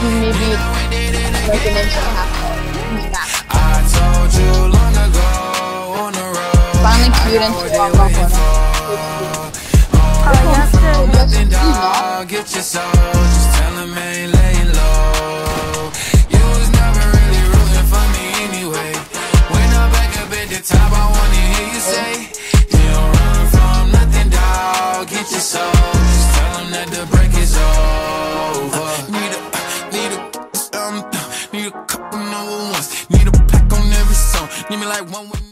maybe like an inch and a half tall. I told you long ago on the road. Finally cute and to walk off on. Get your soul, just tell him ain't laying low. You was never really rooting for me anyway. When I'm back up at the top, I wanna hear you say, you don't run from nothing, dog. Get your soul, just tell him that the break is over. Need a couple number ones. Need a pack on every song. Need me like one with